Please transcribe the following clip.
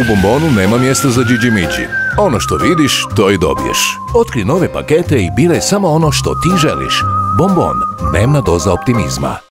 U Bombonu nema mjesta za džidžimiđi. Ono što vidiš, to i dobiješ. Otkri nove pakete i biraj samo ono što ti želiš. Bombon, dnevna doza optimizma.